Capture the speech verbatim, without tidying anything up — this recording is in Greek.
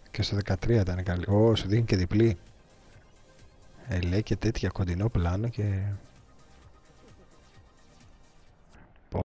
Και στο δεκατρία ήταν καλή. Ω, σου δίνει και διπλή. Ε, λέει και τέτοια κοντινό πλάνο και